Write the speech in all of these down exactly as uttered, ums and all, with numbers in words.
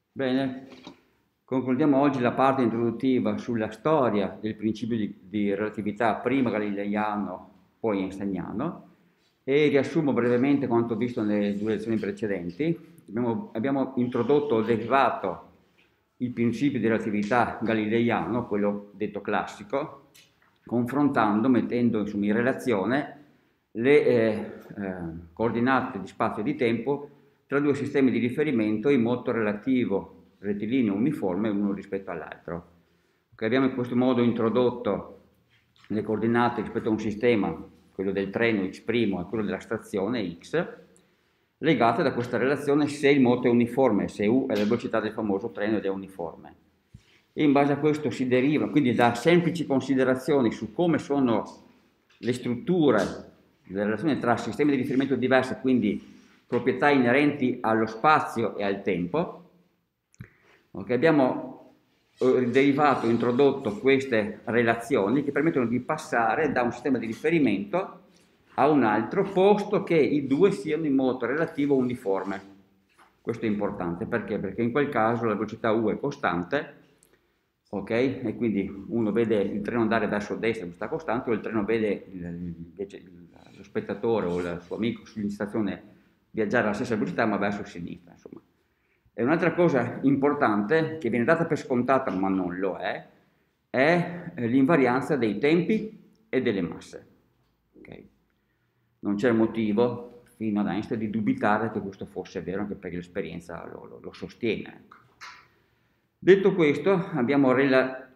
Bene, concludiamo oggi la parte introduttiva sulla storia del principio di, di relatività, prima galileiano, poi einsteiniano, e riassumo brevemente quanto visto nelle due lezioni precedenti. Abbiamo, abbiamo introdotto o derivato il principio di relatività galileiano, quello detto classico, confrontando, mettendo insomma, in relazione le eh, eh, coordinate di spazio e di tempo tra due sistemi di riferimento in moto relativo, rettilineo uniforme uno rispetto all'altro. Okay, abbiamo in questo modo introdotto le coordinate rispetto a un sistema, quello del treno x' e quello della stazione x, legate da questa relazione se il moto è uniforme, se u è la velocità del famoso treno ed è uniforme. E in base a questo si derivano, quindi da semplici considerazioni su come sono le strutture, le relazioni tra sistemi di riferimento diversi, quindi proprietà inerenti allo spazio e al tempo. Okay, abbiamo derivato, introdotto queste relazioni che permettono di passare da un sistema di riferimento a un altro, posto che i due siano in modo relativo uniforme. Questo è importante, perché? Perché in quel caso la velocità u è costante, ok? E quindi uno vede il treno andare verso destra, velocità costante, o il treno vede il, invece lo spettatore o il suo amico in stazione viaggiare alla stessa velocità ma verso sinistra, insomma. E un'altra cosa importante, che viene data per scontata ma non lo è, è l'invarianza dei tempi e delle masse. Okay? Non c'è motivo, fino ad Einstein, di dubitare che questo fosse vero, anche perché l'esperienza lo, lo, lo sostiene. Ecco. Detto questo, abbiamo rela-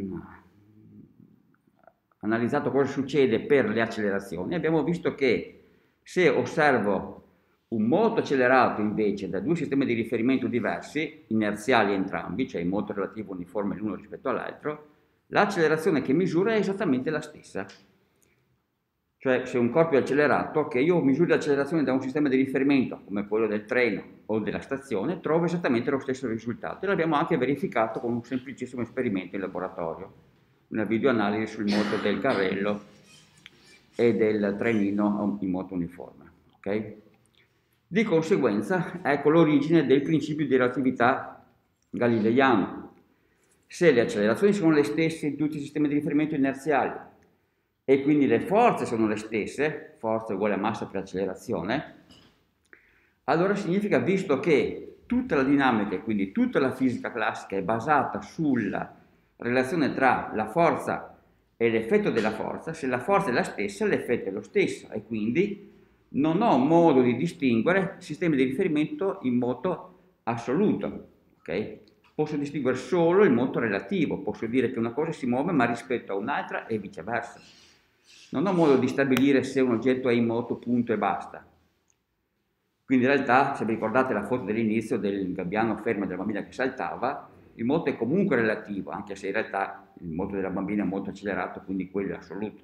analizzato cosa succede per le accelerazioni. Abbiamo visto che se osservo un moto accelerato invece da due sistemi di riferimento diversi, inerziali entrambi, cioè in moto relativo uniforme l'uno rispetto all'altro, l'accelerazione che misura è esattamente la stessa. Cioè se un corpo è accelerato, che io misuri l'accelerazione da un sistema di riferimento come quello del treno o della stazione, trovo esattamente lo stesso risultato. E l'abbiamo anche verificato con un semplicissimo esperimento in laboratorio, una videoanalisi sul moto del carrello e del trenino in moto uniforme. Okay? Di conseguenza, ecco l'origine del principio di relatività galileiano. Se le accelerazioni sono le stesse in tutti i sistemi di riferimento inerziali e quindi le forze sono le stesse, forza uguale a massa per accelerazione, allora significa, visto che tutta la dinamica e quindi tutta la fisica classica è basata sulla relazione tra la forza e l'effetto della forza, se la forza è la stessa, l'effetto è lo stesso e quindi non ho modo di distinguere sistemi di riferimento in moto assoluto, ok? Posso distinguere solo il moto relativo, posso dire che una cosa si muove ma rispetto a un'altra e viceversa. Non ho modo di stabilire se un oggetto è in moto punto e basta. Quindi in realtà, se vi ricordate la foto dell'inizio del gabbiano fermo e della bambina che saltava, il moto è comunque relativo, anche se in realtà il moto della bambina è molto accelerato, quindi quello è assoluto.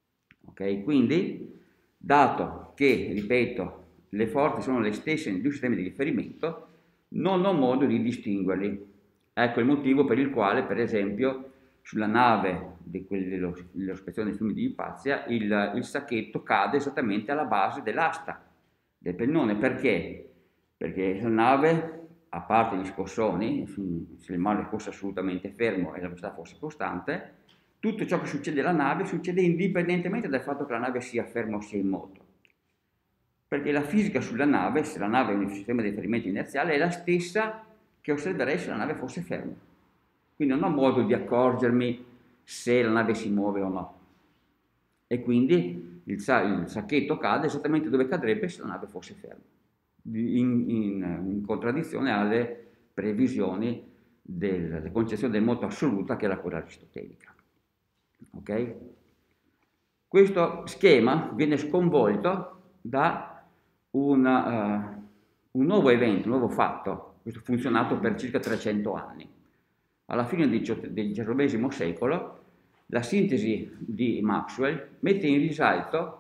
Ok? Quindi dato che, ripeto, le forze sono le stesse nei due sistemi di riferimento, non ho modo di distinguerli. Ecco il motivo per il quale, per esempio, sulla nave di dello, dello spezzone di fiume di Ipazia, il, il sacchetto cade esattamente alla base dell'asta del pennone. Perché? Perché la nave, a parte gli scossoni, se il mare fosse assolutamente fermo e la velocità fosse costante, tutto ciò che succede alla nave succede indipendentemente dal fatto che la nave sia ferma o sia in moto. Perché la fisica sulla nave, se la nave è un sistema di riferimento inerziale, è la stessa che osserverei se la nave fosse ferma. Quindi non ho modo di accorgermi se la nave si muove o no. E quindi il, sa il sacchetto cade esattamente dove cadrebbe se la nave fosse ferma, in, in, in contraddizione alle previsioni della concezione del moto assoluta che era quella aristotelica. Ok? Questo schema viene sconvolto da una, uh, un nuovo evento, un nuovo fatto, questo ha funzionato per circa trecento anni. Alla fine del diciannovesimo secolo la sintesi di Maxwell mette in risalto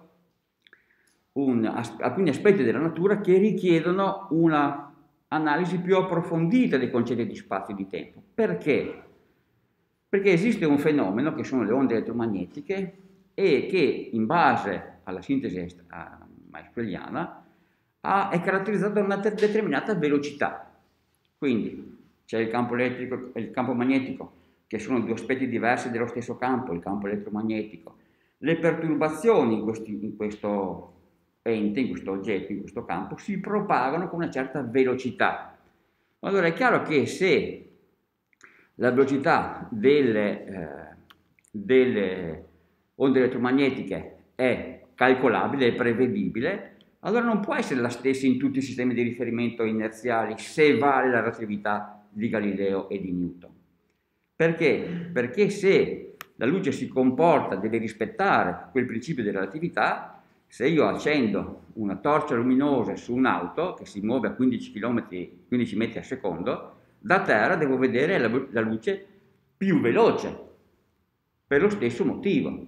un, alcuni aspetti della natura che richiedono una analisi più approfondita dei concetti di spazio e di tempo. Perché? Perché esiste un fenomeno che sono le onde elettromagnetiche e che in base alla sintesi maxwelliana è caratterizzato da una determinata velocità. Quindi c'è il campo elettrico e il campo magnetico, che sono due aspetti diversi dello stesso campo, il campo elettromagnetico. Le perturbazioni in, questi, in questo ente, in questo oggetto, in questo campo, si propagano con una certa velocità. Allora è chiaro che se la velocità delle, eh, delle onde elettromagnetiche è calcolabile, è prevedibile, allora non può essere la stessa in tutti i sistemi di riferimento inerziali se vale la relatività di Galileo e di Newton. Perché? Perché se la luce si comporta, deve rispettare quel principio di relatività, se io accendo una torcia luminosa su un'auto che si muove a quindici chilometri, quindici metri al secondo, da terra devo vedere la, la luce più veloce, per lo stesso motivo.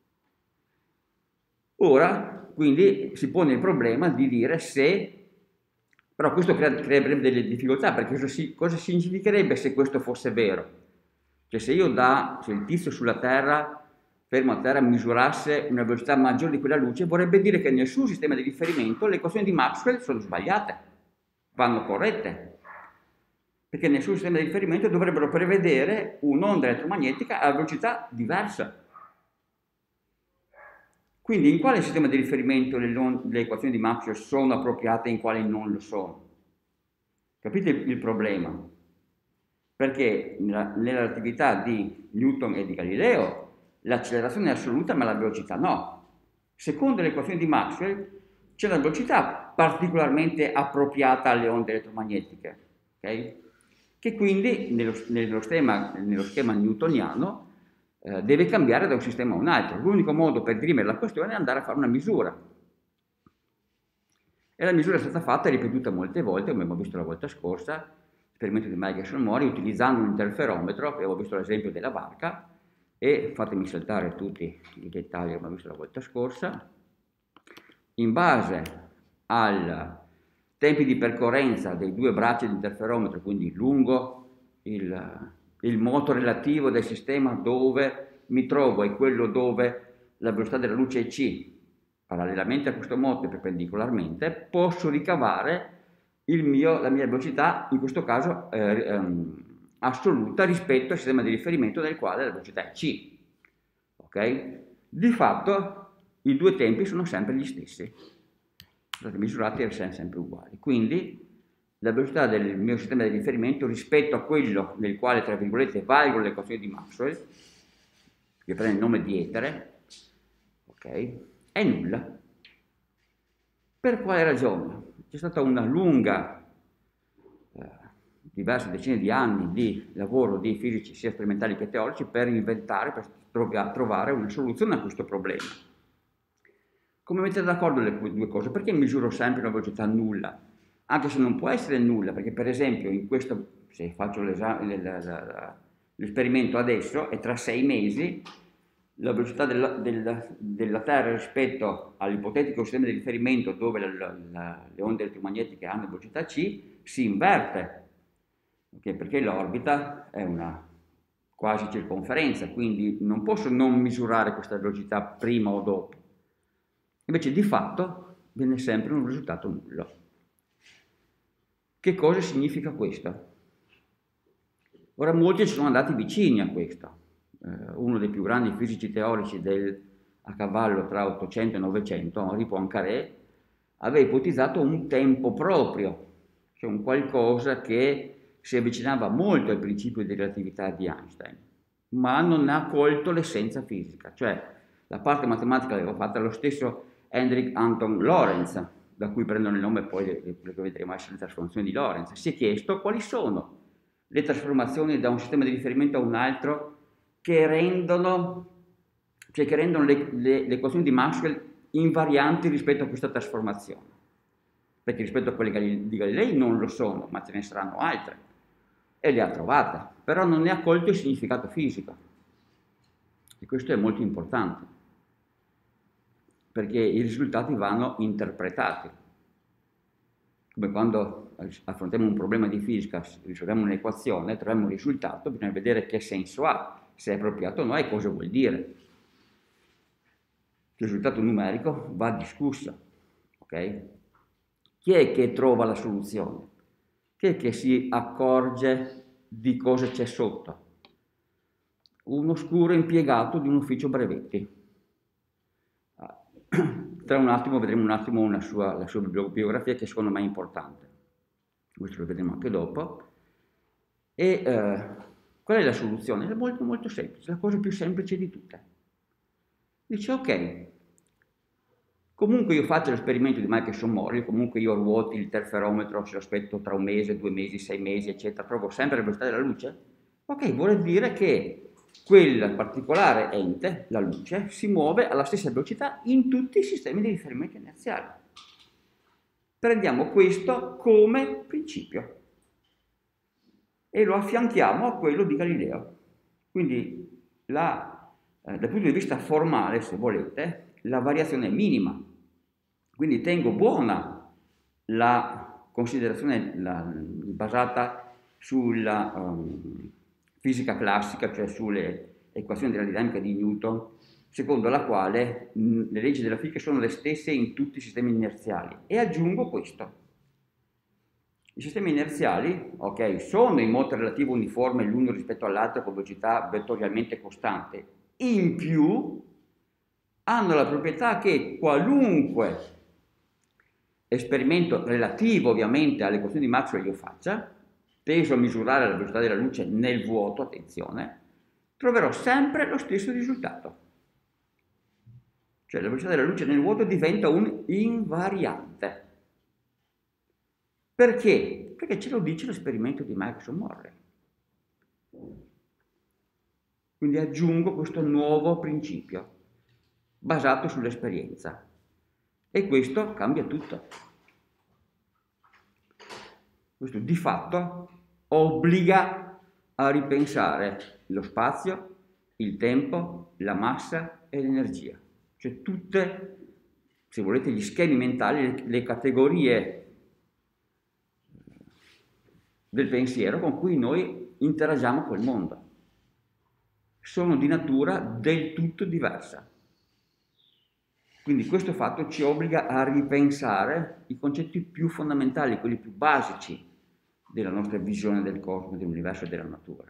Ora, quindi, si pone il problema di dire se, però questo creerebbe delle difficoltà, perché cosa, si, cosa significherebbe se questo fosse vero? Cioè se io da, se il tizio sulla Terra, fermo a terra, misurasse una velocità maggiore di quella luce, vorrebbe dire che nel suo sistema di riferimento le equazioni di Maxwell sono sbagliate, vanno corrette, perché nel suo sistema di riferimento dovrebbero prevedere un'onda elettromagnetica a velocità diversa. Quindi in quale sistema di riferimento le, le equazioni di Maxwell sono appropriate e in quale non lo sono? Capite il, il problema? Perché nella, nella relatività di Newton e di Galileo l'accelerazione è assoluta ma la velocità no. Secondo le equazioni di Maxwell c'è una velocità particolarmente appropriata alle onde elettromagnetiche, okay? Che quindi nello, nello, schema, nello schema newtoniano eh, deve cambiare da un sistema a un altro. L'unico modo per dirimere la questione è andare a fare una misura. E la misura è stata fatta e ripetuta molte volte, come abbiamo visto la volta scorsa, esperimento di Meyerson-Mori, utilizzando un interferometro, avevo visto l'esempio della barca, e fatemi saltare tutti i dettagli che abbiamo visto la volta scorsa. In base ai tempi di percorrenza dei due bracci di interferometro, quindi lungo il, il moto relativo del sistema dove mi trovo e quello dove la velocità della luce è c, parallelamente a questo moto e perpendicolarmente, posso ricavare il mio, la mia velocità, in questo caso eh, ehm, assoluta rispetto al sistema di riferimento nel quale la velocità è c. Ok? Di fatto i due tempi sono sempre gli stessi, sono misurati e sono sempre uguali. Quindi la velocità del mio sistema di riferimento rispetto a quello nel quale, tra virgolette, valgono le equazioni di Maxwell, che prende il nome di etere, ok, è nulla. Per quale ragione? C'è stata una lunga, eh, diverse decine di anni di lavoro di fisici sia sperimentali che teorici per inventare, per trovare una soluzione a questo problema. Come mettere d'accordo le due cose? Perché misuro sempre una velocità nulla? Anche se non può essere nulla, perché per esempio in questo, se faccio l'esperimento adesso, e tra sei mesi la velocità della, della, della Terra rispetto all'ipotetico sistema di riferimento dove la, la, le onde elettromagnetiche hanno velocità c si inverte, okay? Perché l'orbita è una quasi circonferenza, quindi non posso non misurare questa velocità prima o dopo. Invece di fatto viene sempre un risultato nullo. Che cosa significa questo? Ora molti ci sono andati vicini a questo. Eh, uno dei più grandi fisici teorici del, a cavallo tra ottocento e novecento, Henri Poincaré, aveva ipotizzato un tempo proprio, cioè un qualcosa che si avvicinava molto al principio di relatività di Einstein, ma non ha colto l'essenza fisica, cioè la parte matematica l'aveva fatta lo stesso Hendrik Anton Lorentz, da cui prendono il nome poi le, le che vedremo essere le trasformazioni di Lorentz. Si è chiesto quali sono le trasformazioni da un sistema di riferimento a un altro che rendono, cioè che rendono le, le, le equazioni di Maxwell invarianti rispetto a questa trasformazione. Perché rispetto a quelle di Galilei non lo sono, ma ce ne saranno altre. E le ha trovate, però non ne ha colto il significato fisico. E questo è molto importante, perché i risultati vanno interpretati. Come quando affrontiamo un problema di fisica, risolviamo un'equazione, troviamo un risultato, bisogna vedere che senso ha, se è appropriato o no e cosa vuol dire. Il risultato numerico va discusso, ok? Chi è che trova la soluzione? Chi è che si accorge di cosa c'è sotto. Un oscuro impiegato di un ufficio brevetti. Tra un attimo vedremo un attimo una sua, la sua biografia, che secondo me è importante. Questo lo vedremo anche dopo. E eh, qual è la soluzione? È molto molto semplice, la cosa più semplice di tutte. Dice ok, comunque io faccio l'esperimento di Michelson-Morley, comunque io ruoti il interferometro, se lo aspetto tra un mese, due mesi, sei mesi, eccetera, trovo sempre la velocità della luce. Ok, vuol dire che quel particolare ente, la luce, si muove alla stessa velocità in tutti i sistemi di riferimento inerziali. Prendiamo questo come principio e lo affianchiamo a quello di Galileo. Quindi la, eh, dal punto di vista formale, se volete, la variazione è minima. Quindi tengo buona la considerazione la, basata sulla um, fisica classica, cioè sulle equazioni della dinamica di Newton, secondo la quale mh, le leggi della fisica sono le stesse in tutti i sistemi inerziali. E aggiungo questo. I sistemi inerziali, ok, sono in moto relativo uniforme l'uno rispetto all'altro con velocità vettorialmente costante. In più hanno la proprietà che qualunque esperimento relativo ovviamente alle equazioni di Maxwell io faccia, teso a misurare la velocità della luce nel vuoto, attenzione, troverò sempre lo stesso risultato. Cioè la velocità della luce nel vuoto diventa un invariante. Perché? Perché ce lo dice l'esperimento di Michelson-Morley. Quindi aggiungo questo nuovo principio, basato sull'esperienza. E questo cambia tutto. Questo di fatto obbliga a ripensare lo spazio, il tempo, la massa e l'energia. Cioè tutte, se volete, gli schemi mentali, le, le categorie del pensiero con cui noi interagiamo col mondo. Sono di natura del tutto diversa. Quindi questo fatto ci obbliga a ripensare i concetti più fondamentali, quelli più basici della nostra visione del cosmo, dell'universo e della natura.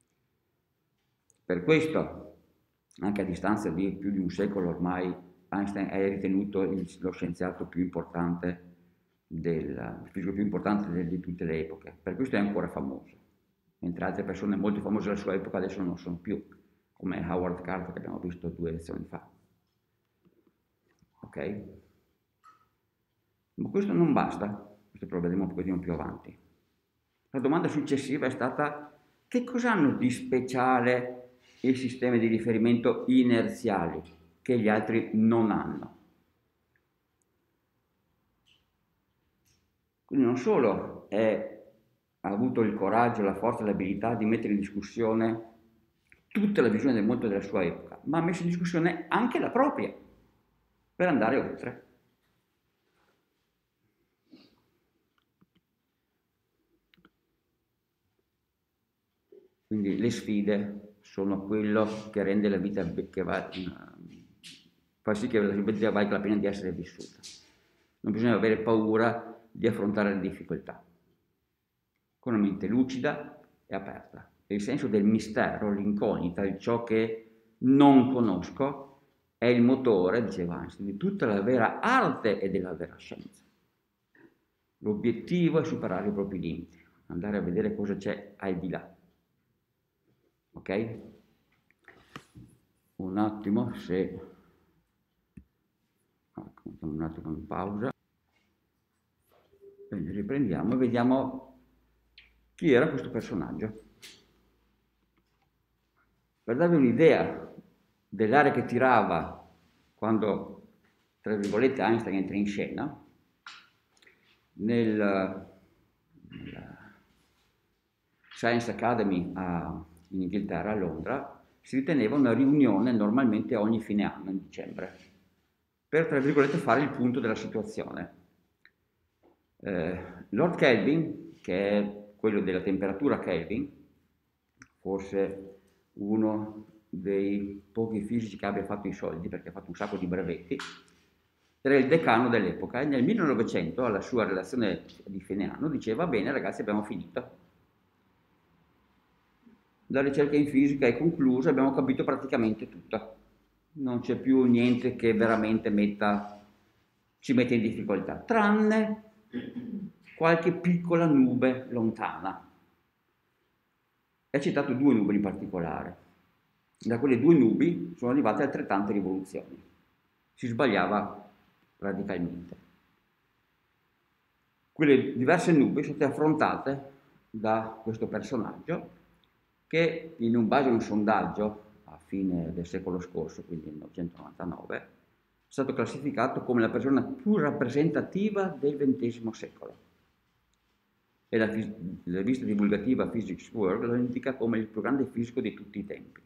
Per questo, anche a distanza di più di un secolo ormai, Einstein è ritenuto il, lo scienziato più importante, del, il fisico più importante di tutte le epoche. Per questo è ancora famoso, mentre altre persone molto famose della sua epoca adesso non sono più, come Howard Carter che abbiamo visto due lezioni fa. Ok? Ma questo non basta, questo lo vedremo un pochettino più avanti. La domanda successiva è stata: che cosa hanno di speciale i sistemi di riferimento inerziali che gli altri non hanno? Quindi non solo è, ha avuto il coraggio, la forza e l'abilità di mettere in discussione tutta la visione del mondo della sua epoca, ma ha messo in discussione anche la propria per andare oltre. Quindi le sfide sono quello che rende la vita, che va, fa sì che la vita valga la pena di essere vissuta. Non bisogna avere paura di affrontare le difficoltà, con una mente lucida e aperta. E il senso del mistero, l'incognita, di ciò che non conosco, è il motore, diceva Einstein, di tutta la vera arte e della vera scienza. L'obiettivo è superare i propri limiti, andare a vedere cosa c'è al di là. Ok? Un attimo, se... Mettiamo un attimo in pausa. Quindi riprendiamo e vediamo chi era questo personaggio. Per darvi un'idea dell'aria che tirava quando, tra virgolette, Einstein entra in scena, nel, nella Science Academy a, in Inghilterra, a Londra, si riteneva una riunione normalmente ogni fine anno, in dicembre, per, tra virgolette, fare il punto della situazione. Eh, Lord Kelvin, che è quello della temperatura Kelvin, forse uno dei pochi fisici che abbia fatto i soldi, perché ha fatto un sacco di brevetti, era il decano dell'epoca e nel millenovecento, alla sua relazione di fine anno, diceva: bene ragazzi, abbiamo finito. la ricerca in fisica è conclusa, abbiamo capito praticamente tutto. Non c'è più niente che veramente metta, ci mette in difficoltà, tranne qualche piccola nube lontana. È citato due nubi in particolare. Da quelle due nubi sono arrivate altrettante rivoluzioni. Si sbagliava radicalmente. Quelle diverse nubi sono state affrontate da questo personaggio che, in un base a un sondaggio a fine del secolo scorso, quindi nel millenovecentonovantanove, è stato classificato come la persona più rappresentativa del ventesimo secolo. E la, la rivista divulgativa Physics World lo indica come il più grande fisico di tutti i tempi.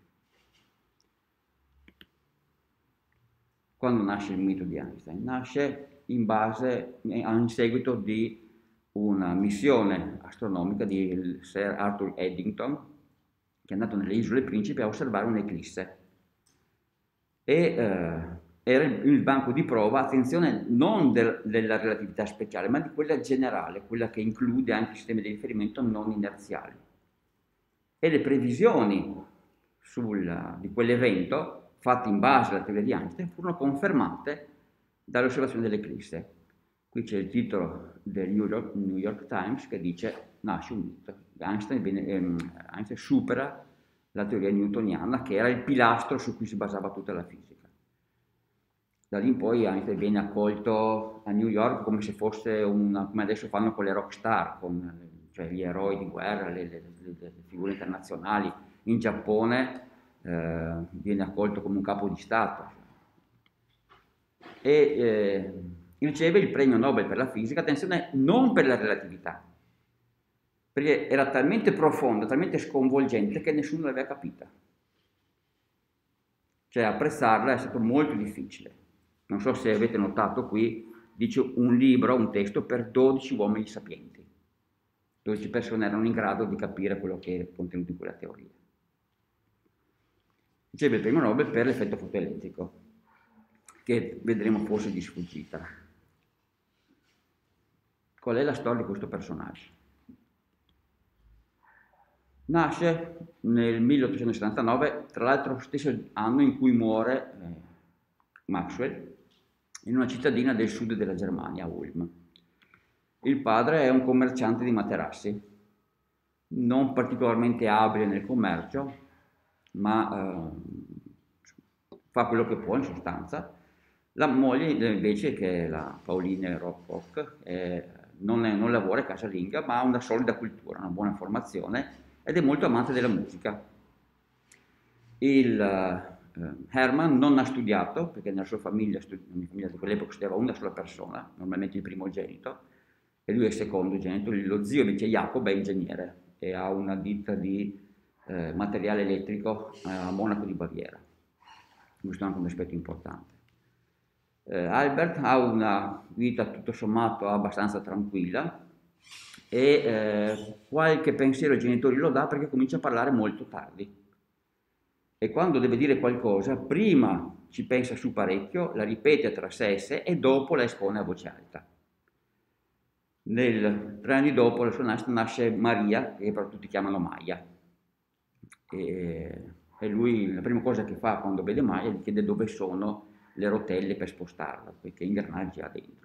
Quando nasce il mito di Einstein? Nasce in base, in seguito di una missione astronomica di Sir Arthur Eddington, che è andato nelle Isole Principi a osservare un'eclisse. E eh, era il banco di prova, attenzione, non del, della relatività speciale, ma di quella generale, quella che include anche i sistemi di riferimento non inerziali. E le previsioni sul, di quell'evento, fatte in base alla teoria di Einstein, furono confermate dall'osservazione dell'eclisse. Qui c'è il titolo del New York, New York Times che dice: nasce un mito. Einstein, viene, ehm, Einstein supera la teoria newtoniana, che era il pilastro su cui si basava tutta la fisica. Da lì in poi Einstein viene accolto a New York come se fosse una, come adesso fanno con le rock star, con, cioè gli eroi di guerra, le, le, le, le figure internazionali. In Giappone eh, viene accolto come un capo di Stato. E eh, riceve il premio Nobel per la fisica, attenzione, non per la relatività, perché era talmente profonda, talmente sconvolgente che nessuno l'aveva capita. Cioè apprezzarla è stato molto difficile. Non so se avete notato qui, dice un libro, un testo per dodici uomini sapienti. dodici persone erano in grado di capire quello che era contenuto in quella teoria. Riceve il premio Nobel per l'effetto fotoelettrico, che vedremo forse di sfuggita. Qual è la storia di questo personaggio? Nasce nel milleottocentosettantanove, tra l'altro lo stesso anno in cui muore eh, Maxwell, in una cittadina del sud della Germania, Ulm. Il padre è un commerciante di materassi, non particolarmente abile nel commercio, ma eh, fa quello che può in sostanza. La moglie invece, che è la Pauline Rockhoff, eh, non, è, non lavora, è casalinga, ma ha una solida cultura, una buona formazione ed è molto amante della musica. Il eh, Hermann non ha studiato, perché nella sua famiglia, nella famiglia di quell'epoca studiava una sola persona, normalmente il primogenito, e lui è il secondogenito. Lo zio invece Jacob è ingegnere e ha una ditta di eh, materiale elettrico a Monaco di Baviera. Questo è anche un aspetto importante. Eh, Albert ha una vita tutto sommato abbastanza tranquilla e eh, qualche pensiero ai genitori lo dà perché comincia a parlare molto tardi. E quando deve dire qualcosa, prima ci pensa su parecchio, la ripete tra sé e sé e dopo la espone a voce alta. Nel, tre anni dopo la sua nascita nasce Maria, che però tutti chiamano Maya. E, e lui la prima cosa che fa quando vede Maya gli chiede dove sono le rotelle per spostarla, perché ingranaggi ha dentro.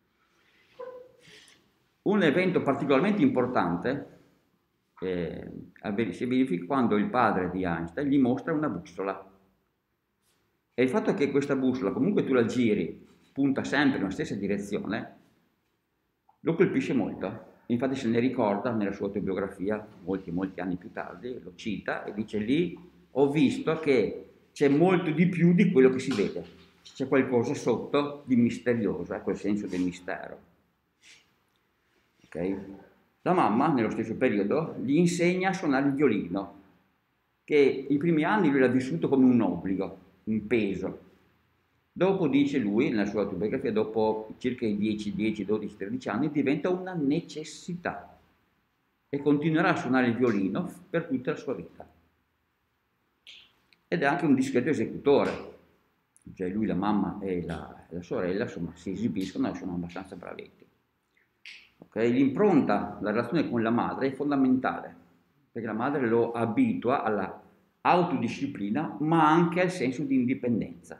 Un evento particolarmente importante eh, si verifica quando il padre di Einstein gli mostra una bussola. E il fatto che questa bussola, comunque tu la giri, punta sempre nella stessa direzione, lo colpisce molto. Infatti se ne ricorda nella sua autobiografia, molti molti anni più tardi, lo cita e dice: lì ho visto che c'è molto di più di quello che si vede, c'è qualcosa sotto di misterioso, ecco il senso del mistero. Okay? La mamma, nello stesso periodo, gli insegna a suonare il violino, che i primi anni lui l'ha vissuto come un obbligo, un peso. Dopo, dice lui, nella sua autobiografia, dopo circa i dieci, dieci, dodici, tredici anni, diventa una necessità e continuerà a suonare il violino per tutta la sua vita. Ed è anche un discreto esecutore, cioè lui, la mamma e la, la sorella, insomma, si esibiscono e sono abbastanza bravetti. Okay? L'impronta, la relazione con la madre è fondamentale, perché la madre lo abitua alla autodisciplina, ma anche al senso di indipendenza.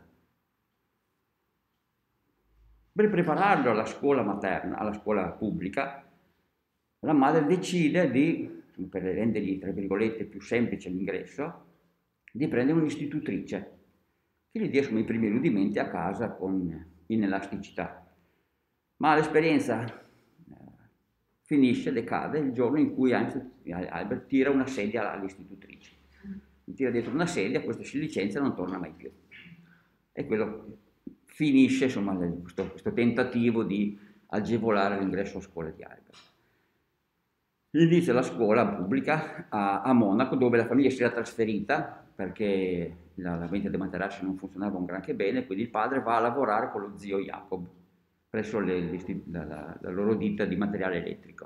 Per prepararlo alla scuola materna, alla scuola pubblica, la madre decide di, per rendergli, tra virgolette, più semplice l'ingresso, di prendere un'istitutrice che gli dia insomma, i primi rudimenti a casa con inelasticità. Ma l'esperienza eh, finisce, decade, il giorno in cui Albert tira una sedia all'istitutrice. Tira dietro una sedia, questo si licenzia e non torna mai più. E quello finisce insomma, questo, questo tentativo di agevolare l'ingresso a scuola di Albert. Inizia la scuola pubblica a, a Monaco, dove la famiglia si era trasferita perché la, la vendita dei materassi non funzionava un granché bene, quindi il padre va a lavorare con lo zio Jacob presso le, le, la, la, la loro ditta di materiale elettrico.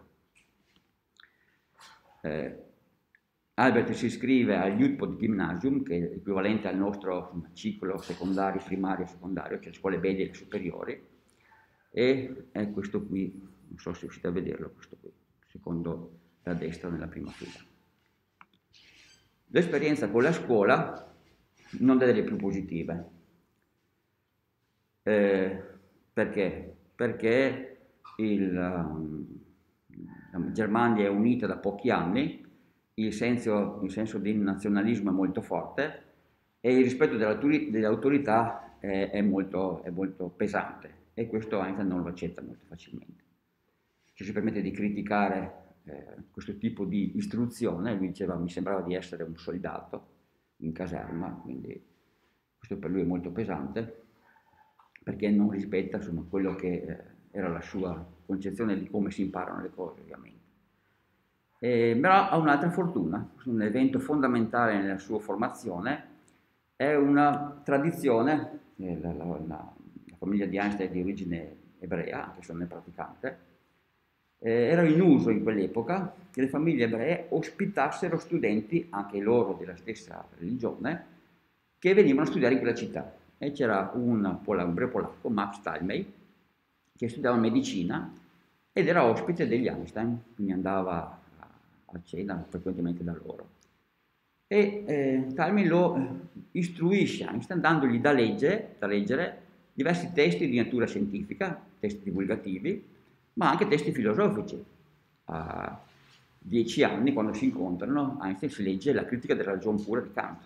Eh, Albert si iscrive al Jutpod Gymnasium, che è equivalente al nostro insomma, ciclo secondario, primario e secondario, cioè le scuole medie e le superiori, e è questo qui, non so se riuscite a vederlo, questo qui, secondo da destra nella prima fila. L'esperienza con la scuola non è delle più positive. Eh, perché? Perché il, um, la Germania è unita da pochi anni, il senso, il senso di nazionalismo è molto forte e il rispetto delle autorità è, è, molto, è molto pesante, e questo Einstein non lo accetta molto facilmente. Ci si permette di criticare eh, questo tipo di istruzione. Lui diceva mi sembrava di essere un soldato in caserma, quindi questo per lui è molto pesante, perché non rispetta insomma, quello che eh, era la sua concezione di come si imparano le cose, ovviamente. Eh, però ha un'altra fortuna, un evento fondamentale nella sua formazione è una tradizione, eh, la, la, la, la famiglia di Einstein è di origine ebrea, anche se non è praticante, eh, era in uso in quell'epoca che le famiglie ebree ospitassero studenti, anche loro della stessa religione, che venivano a studiare in quella città. E c'era un, un ebreo polacco, Max Talmey, che studiava medicina ed era ospite degli Einstein, quindi andava a cena frequentemente da loro. E eh, Talmey lo istruisce Einstein dandogli da leggere, da leggere diversi testi di natura scientifica, testi divulgativi, ma anche testi filosofici. A dieci anni, quando si incontrano, Einstein si legge La critica della ragion pura di Kant.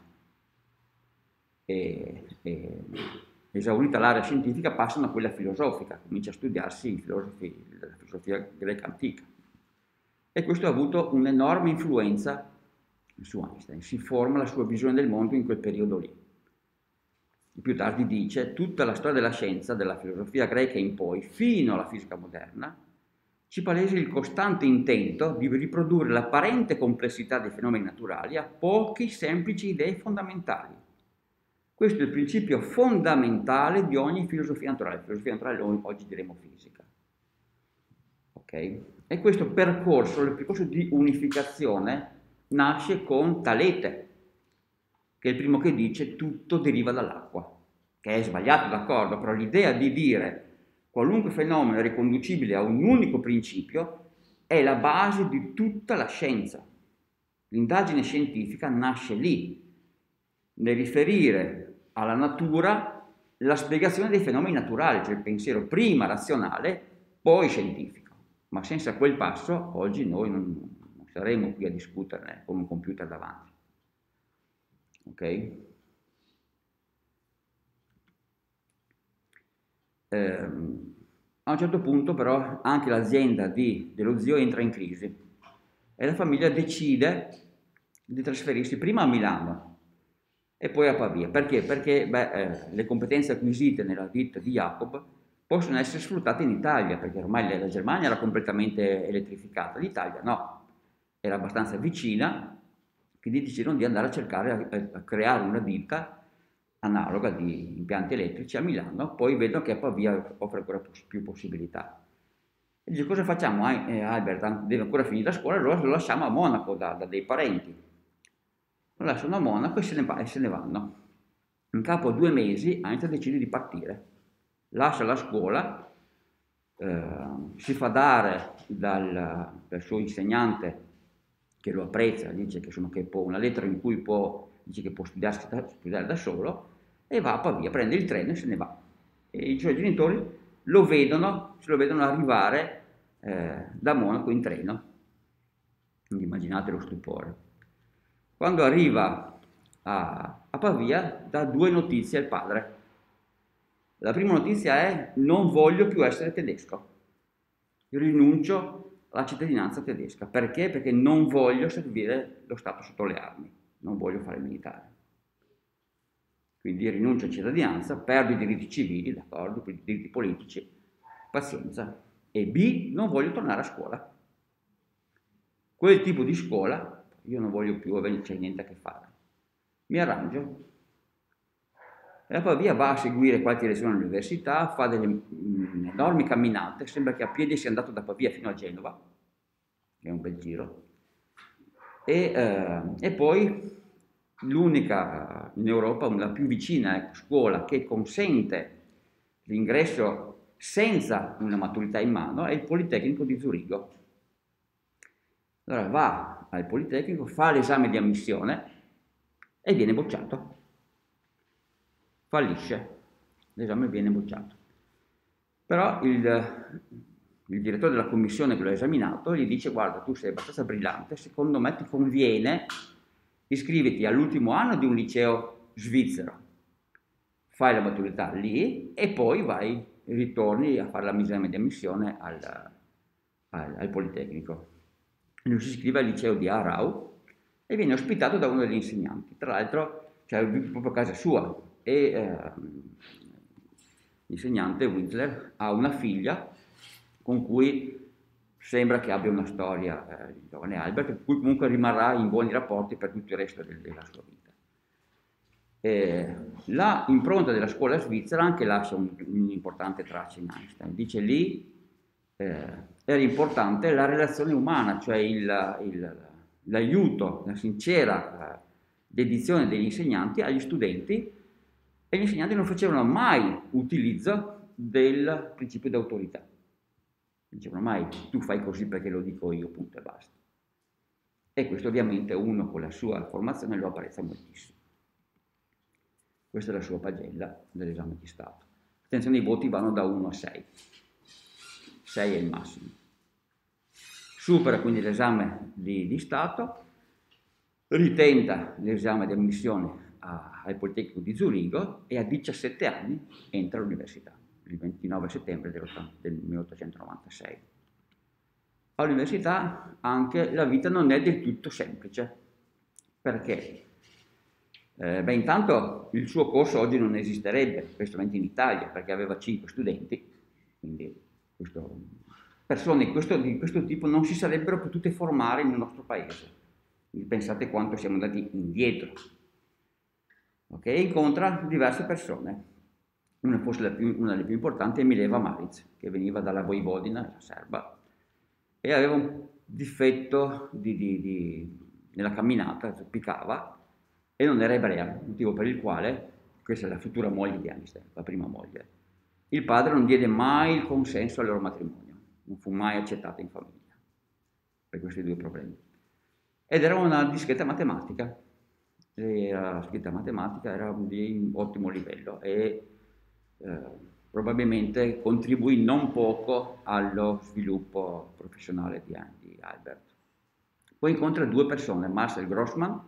E, e, esaurita l'area scientifica, passano a quella filosofica, comincia a studiarsi i filosofi della filosofia greca antica. E questo ha avuto un'enorme influenza su Einstein, si forma la sua visione del mondo in quel periodo lì. Più tardi dice, tutta la storia della scienza, della filosofia greca in poi, fino alla fisica moderna, ci palesa il costante intento di riprodurre l'apparente complessità dei fenomeni naturali a poche semplici idee fondamentali. Questo è il principio fondamentale di ogni filosofia naturale. Filosofia naturale oggi diremo fisica. Ok? E questo percorso, il percorso di unificazione, nasce con Talete, che è il primo che dice tutto deriva dall'acqua, che è sbagliato, d'accordo, però l'idea di dire qualunque fenomeno è riconducibile a un unico principio è la base di tutta la scienza. L'indagine scientifica nasce lì, nel riferire alla natura la spiegazione dei fenomeni naturali, cioè il pensiero prima razionale, poi scientifico. Ma senza quel passo oggi noi non, non saremo qui a discuterne con un computer davanti. Ok? Ehm, a un certo punto però anche l'azienda di, dello zio entra in crisi e la famiglia decide di trasferirsi prima a Milano e poi a Pavia. Perché? Perché beh, eh, le competenze acquisite nella ditta di Jacob possono essere sfruttate in Italia, perché ormai la Germania era completamente elettrificata, l'Italia no, era abbastanza vicina, quindi decidono di andare a cercare a, a creare una ditta analoga di impianti elettrici a Milano, poi vedono che a Pavia offre ancora più possibilità. E dice, cosa facciamo? Eh, Albert deve ancora finire la scuola, allora lo lasciamo a Monaco da, da dei parenti. Lo lasciano a Monaco e se ne, va, e se ne vanno. In capo a due mesi Einstein decide di partire. Lascia la scuola, eh, si fa dare dal, dal suo insegnante che lo apprezza, dice che, insomma, che può, una lettera in cui può, dice che può studiare, studiare da solo, e va a Pavia, prende il treno e se ne va. E i suoi genitori lo vedono, se lo vedono arrivare eh, da Monaco in treno. Quindi immaginate lo stupore. Quando arriva a, a Pavia, dà due notizie al padre. La prima notizia è: non voglio più essere tedesco, rinuncio alla cittadinanza tedesca. Perché? Perché non voglio servire lo Stato sotto le armi, non voglio fare il militare. Quindi rinuncio alla cittadinanza, perdo i diritti civili, d'accordo, i diritti politici, pazienza. E B, non voglio tornare a scuola. Quel tipo di scuola io non voglio più, non c'è niente a che fare. Mi arrangio. E poi via va a seguire qualche lezione all'università, fa delle mh, enormi camminate, sembra che a piedi sia andato da Pavia fino a Genova, che è un bel giro, e, eh, e poi l'unica in Europa, la più vicina ecco, scuola che consente l'ingresso senza una maturità in mano è il Politecnico di Zurigo. Allora va al Politecnico, fa l'esame di ammissione e viene bocciato. Fallisce, l'esame viene bocciato. Però il, il direttore della commissione che lo ha esaminato gli dice: guarda, tu sei abbastanza brillante, secondo me ti conviene iscriviti all'ultimo anno di un liceo svizzero, fai la maturità lì e poi vai, ritorni a fare l'esame di ammissione al, al, al Politecnico. Lui si iscrive al liceo di Aarau e viene ospitato da uno degli insegnanti, tra l'altro cioè proprio a casa sua, e eh, l'insegnante Winsler ha una figlia con cui sembra che abbia una storia, eh, il giovane Albert, con cui comunque rimarrà in buoni rapporti per tutto il resto del, della sua vita. Eh, la impronta della scuola svizzera anche lascia un'importante traccia in Einstein. Dice lì eh, era importante la relazione umana, cioè il, il, l'aiuto, la sincera eh, dedizione degli insegnanti agli studenti, e gli insegnanti non facevano mai utilizzo del principio di autorità. Dicevano mai: tu fai così perché lo dico io, punto e basta. E questo ovviamente uno con la sua formazione lo apprezza moltissimo. Questa è la sua pagella dell'esame di Stato. Attenzione, i voti vanno da uno a sei. sei è il massimo. Supera quindi l'esame di, di Stato, ritenta l'esame di ammissione a, al Politecnico di Zurigo e a diciassette anni entra all'università, il ventinove settembre del milleottocentonovantasei. All'università anche la vita non è del tutto semplice. Perché? Eh, beh, intanto il suo corso oggi non esisterebbe, specialmente in Italia, perché aveva cinque studenti, quindi questo, persone di questo, di questo tipo non si sarebbero potute formare nel nostro paese. Quindi pensate quanto siamo andati indietro. Ok? Incontra diverse persone. Una, forse la più, una delle più importanti è Mileva Maric, che veniva dalla Voivodina, la serba, e aveva un difetto di, di, di, nella camminata, zoppicava, e non era ebrea, motivo per il quale, questa è la futura moglie di Einstein, la prima moglie, il padre non diede mai il consenso al loro matrimonio, non fu mai accettata in famiglia, per questi due problemi. Ed era una discreta matematica, e la discreta matematica era di ottimo livello e eh, probabilmente contribuì non poco allo sviluppo professionale di, di Albert. Poi incontra due persone, Marcel Grossman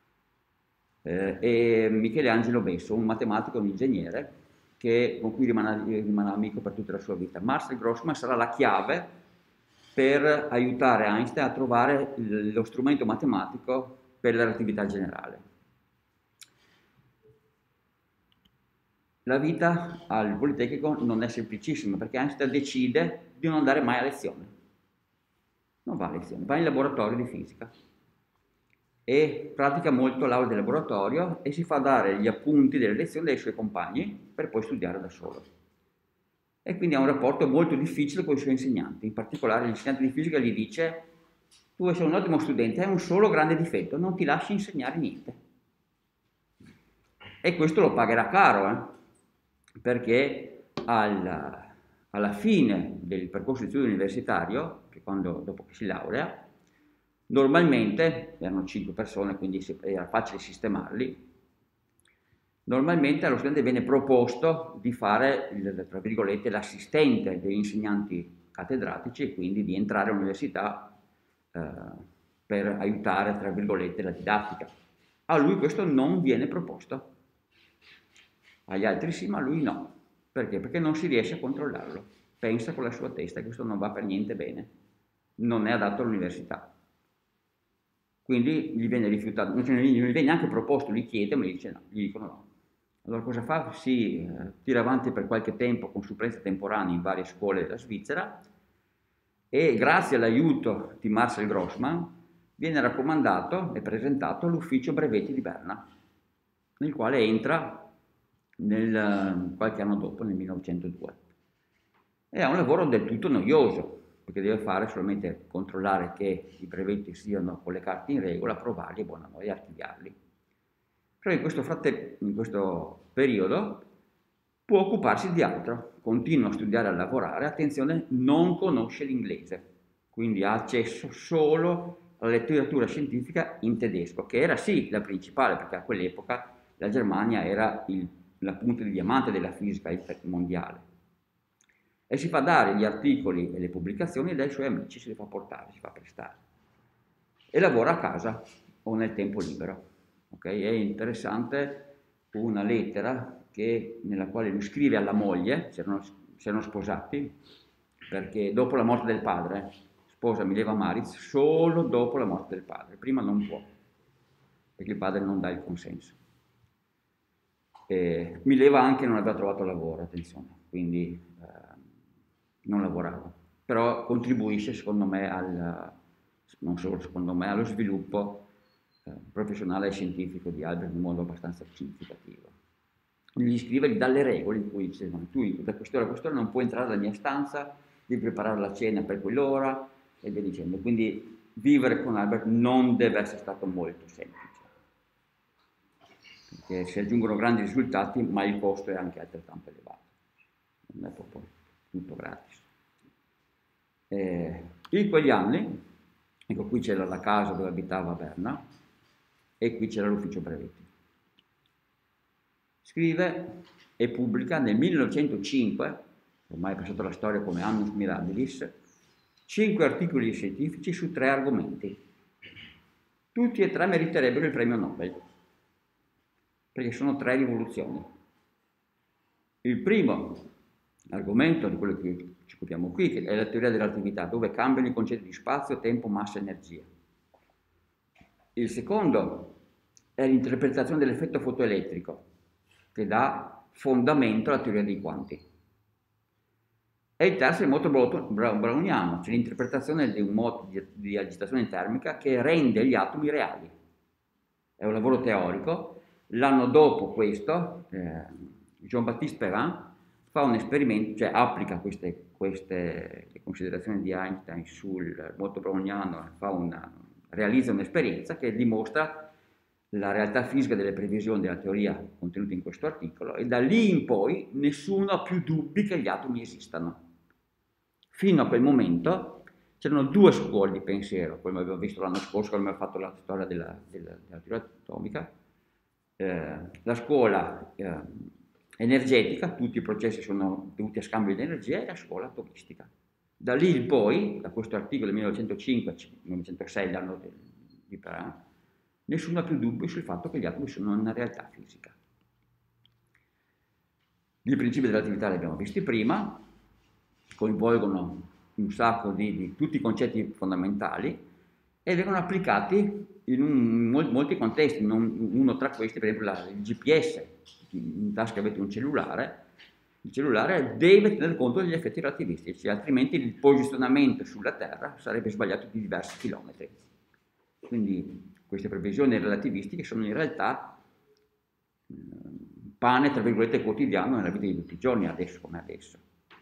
eh, e Michelangelo Besso, un matematico e un ingegnere che, con cui rimane, rimane amico per tutta la sua vita. Marcel Grossman sarà la chiave per aiutare Einstein a trovare lo strumento matematico per la relatività generale. La vita al Politecnico non è semplicissima perché Einstein decide di non andare mai a lezione. Non va a lezione, va in laboratorio di fisica e pratica molto l'aula di laboratorio e si fa dare gli appunti delle lezioni dai suoi compagni per poi studiare da solo. E quindi ha un rapporto molto difficile con i suoi insegnanti. In particolare l'insegnante di fisica gli dice: tu sei un ottimo studente, hai un solo grande difetto, non ti lasci insegnare niente. E questo lo pagherà caro, eh? Perché alla, alla fine del percorso di studio universitario, che quando, dopo che si laurea, Normalmente, erano cinque persone, quindi era facile sistemarli, normalmente allo studente viene proposto di fare, il, tra virgolette, l'assistente degli insegnanti cattedratici e quindi di entrare all'università eh, per aiutare, tra virgolette, la didattica. A lui questo non viene proposto, agli altri sì, ma a lui no. Perché? Perché non si riesce a controllarlo. Pensa con la sua testa che questo non va per niente bene, non è adatto all'università. Quindi gli viene rifiutato, non gli viene neanche proposto, gli chiede, ma gli, dice no, gli dicono no. Allora cosa fa? Si eh, tira avanti per qualche tempo con supplenze temporanee in varie scuole della Svizzera e grazie all'aiuto di Marcel Grossman viene raccomandato e presentato all'ufficio brevetti di Berna, nel quale entra nel, qualche anno dopo, nel millenovecentodue. E ha un lavoro del tutto noioso, perché deve fare solamente controllare che i brevetti siano con le carte in regola, approvarli e buona noia archiviarli. Però in questo, fratte, in questo periodo può occuparsi di altro, continua a studiare e a lavorare, attenzione, non conosce l'inglese, quindi ha accesso solo alla letteratura scientifica in tedesco, che era sì la principale, perché a quell'epoca la Germania era il, la punta di diamante della fisica mondiale. E si fa dare gli articoli e le pubblicazioni dai suoi amici, se li fa portare, si fa prestare. E lavora a casa o nel tempo libero. Okay? È interessante una lettera che, nella quale lui scrive alla moglie, si erano, si erano sposati, perché dopo la morte del padre, sposa Mileva Maritz solo dopo la morte del padre, prima non può, perché il padre non dà il consenso. E Mileva anche non aveva trovato lavoro, attenzione, quindi eh, non lavorava, però contribuisce secondo me al, non solo secondo me, allo sviluppo eh, professionale e scientifico di Albert in modo abbastanza significativo. Gli scrive, gli dà le regole in cui dice, tu da quest'ora a quest'ora non puoi entrare nella mia stanza, devi preparare la cena per quell'ora e via dicendo. Quindi vivere con Albert non deve essere stato molto semplice, perché si aggiungono grandi risultati, ma il costo è anche altrettanto elevato, non è proprio tutto gratis. Eh, in quegli anni, ecco, qui c'era la casa dove abitava a Berna e qui c'era l'ufficio brevetti. Scrive e pubblica nel millenovecentocinque, ormai è passata la storia come annus mirabilis, cinque articoli scientifici su tre argomenti. Tutti e tre meriterebbero il premio Nobel, perché sono tre rivoluzioni. Il primo argomento di quello che ci occupiamo qui, che è la teoria della relatività, dove cambiano i concetti di spazio, tempo, massa e energia. Il secondo è l'interpretazione dell'effetto fotoelettrico, che dà fondamento alla teoria dei quanti. E il terzo è molto browniano, cioè l'interpretazione di un modo di, di agitazione termica che rende gli atomi reali. È un lavoro teorico. L'anno dopo questo, eh, Jean-Baptiste Perrin fa un esperimento, cioè applica queste, queste considerazioni di Einstein sul moto browniano, fa una, realizza un'esperienza che dimostra la realtà fisica delle previsioni della teoria contenute in questo articolo, e da lì in poi nessuno ha più dubbi che gli atomi esistano. Fino a quel momento c'erano due scuole di pensiero, come abbiamo visto l'anno scorso quando abbiamo fatto la storia della, della, della teoria atomica, eh, la scuola eh, energetica, tutti i processi sono dovuti a scambio di energia, e la scuola atomistica. Da lì in poi, da questo articolo del millenovecentocinque millenovecentosei, l'anno di Perrin, nessuno ha più dubbi sul fatto che gli atomi sono una realtà fisica. I principi della relatività li abbiamo visti prima, coinvolgono un sacco di, di tutti i concetti fondamentali e vengono applicati in, un, in molti contesti. Non, uno tra questi, per esempio, la, il G P S. In tasca avete un cellulare, il cellulare deve tener conto degli effetti relativistici, altrimenti il posizionamento sulla Terra sarebbe sbagliato di diversi chilometri. Quindi queste previsioni relativistiche sono in realtà eh, pane, tra virgolette, quotidiano nella vita di tutti i giorni, adesso come adesso.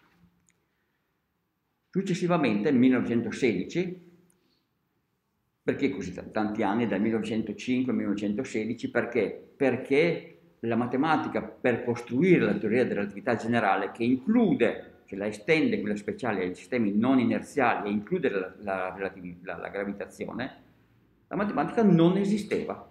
Successivamente, nel millenovecentosedici, perché così tanti anni, dal millenovecentocinque al millenovecentosedici? Perché? Perché la matematica, per costruire la teoria della relatività generale, che include, che la estende, quella speciale, ai sistemi non inerziali, e include la, la, la, la gravitazione, La matematica non esisteva.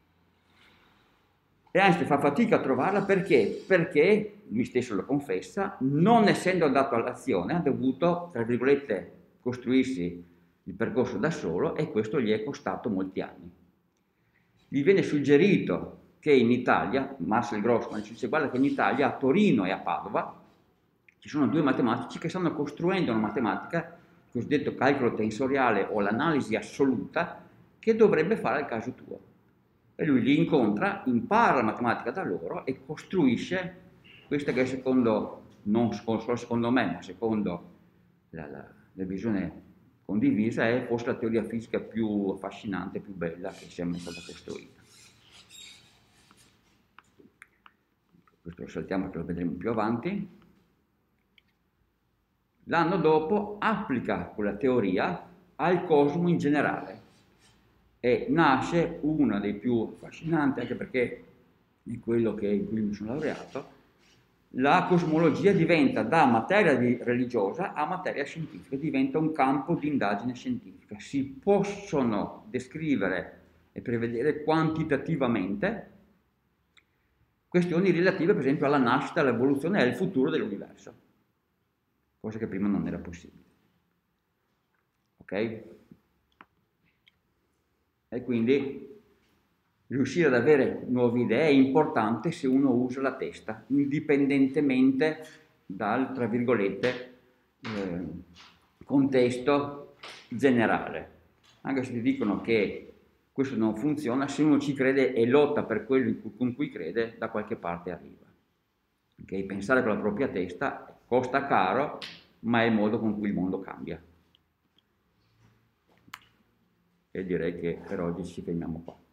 E Einstein fa fatica a trovarla perché? Perché, lui stesso lo confessa, non essendo andato all'azione ha dovuto, tra virgolette, costruirsi il percorso da solo e questo gli è costato molti anni. Gli viene suggerito che in Italia, Marcel Grossman ci dice guarda che in Italia, a Torino e a Padova, ci sono due matematici che stanno costruendo una matematica, il cosiddetto calcolo tensoriale o l'analisi assoluta, che dovrebbe fare il caso tuo. E lui li incontra, impara la matematica da loro e costruisce questa che secondo, non solo secondo me, ma secondo la, la, la visione condivisa, è forse la teoria fisica più affascinante, più bella che sia mai stata costruita. Questo lo saltiamo perché lo vedremo più avanti. L'anno dopo applica quella teoria al cosmo in generale e nasce una dei più affascinanti, anche perché è quello che in cui mi sono laureato. La cosmologia diventa da materia di religiosa a materia scientifica, diventa un campo di indagine scientifica. Si possono descrivere e prevedere quantitativamente questioni relative per esempio alla nascita, all'evoluzione e al futuro dell'universo, cosa che prima non era possibile. Ok? E quindi riuscire ad avere nuove idee è importante se uno usa la testa, indipendentemente dal, tra virgolette, eh, contesto generale. Anche se ti dicono che questo non funziona, se uno ci crede e lotta per quello con cui crede, da qualche parte arriva. Okay? Pensare con la propria testa costa caro, ma è il modo con cui il mondo cambia. E direi che per oggi ci fermiamo qua.